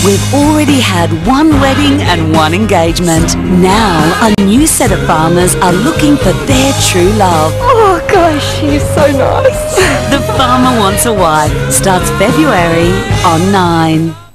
We've already had one wedding and one engagement. Now, a new set of farmers are looking for their true love. Oh gosh, she's so nice. The Farmer Wants a Wife starts February on 9.